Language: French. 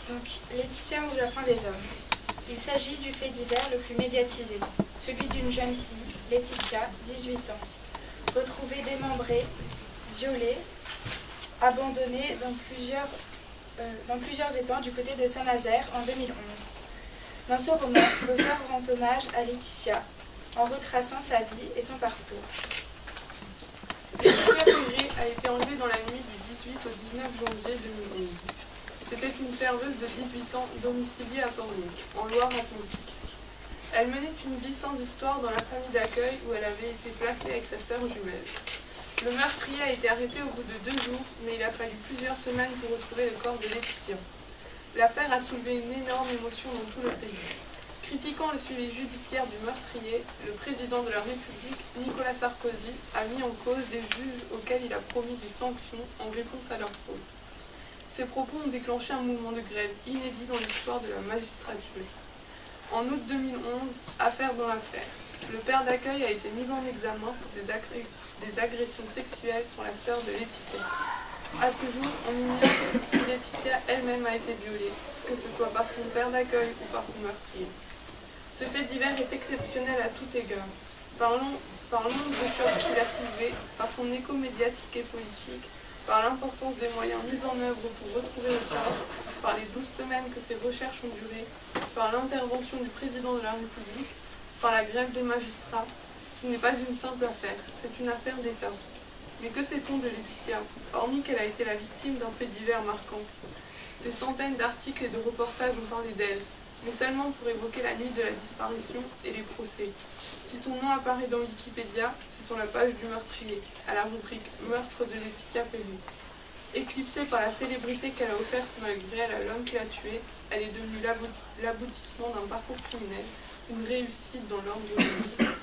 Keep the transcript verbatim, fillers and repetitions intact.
Donc, Laetitia ou la fin des hommes. Il s'agit du fait divers le plus médiatisé, celui d'une jeune fille, Laetitia, dix-huit ans, retrouvée démembrée, violée, abandonnée dans plusieurs, euh, dans plusieurs étangs du côté de Saint-Nazaire en deux mille onze. Dans ce roman, l'auteur rend hommage à Laetitia en retraçant sa vie et son parcours. Laetitia Pégré a été enlevée dans la nuit du dix-huit au dix-neuf janvier deux mille onze. C'était une serveuse de dix-huit ans domiciliée à Pornic, en Loire-Atlantique. Elle menait une vie sans histoire dans la famille d'accueil où elle avait été placée avec sa sœur jumelle. Le meurtrier a été arrêté au bout de deux jours, mais il a fallu plusieurs semaines pour retrouver le corps de Laetitia. L'affaire a soulevé une énorme émotion dans tout le pays. Critiquant le suivi judiciaire du meurtrier, le président de la République, Nicolas Sarkozy, a mis en cause des juges auxquels il a promis des sanctions en réponse à leur faute. Ces propos ont déclenché un mouvement de grève inédit dans l'histoire de la magistrature. En août deux mille onze, affaire dans l'affaire, le père d'accueil a été mis en examen pour des, agré des agressions sexuelles sur la sœur de Laetitia. À ce jour, on ignore si Laetitia elle-même a été violée, que ce soit par son père d'accueil ou par son meurtrier. Ce fait divers est exceptionnel à tout égard, par le nombre de chocs qu'il a soulevés, par son écho médiatique et politique, par l'importance des moyens mis en œuvre pour retrouver le corps, par les douze semaines que ces recherches ont duré, par l'intervention du président de la République, par la grève des magistrats. Ce n'est pas une simple affaire, c'est une affaire d'État. Mais que sait-on de Laetitia, hormis qu'elle a été la victime d'un fait divers marquant? Des centaines d'articles et de reportages ont parlé d'elle, mais seulement pour évoquer la nuit de la disparition et les procès. Si son nom apparaît dans Wikipédia, c'est sur la page du meurtrier, à la rubrique « Meurtre de Laetitia Pégré ». Éclipsée par la célébrité qu'elle a offerte malgré elle à l'homme qui l'a tuée, elle est devenue l'aboutissement d'un parcours criminel, une réussite dans l'ordre juridique.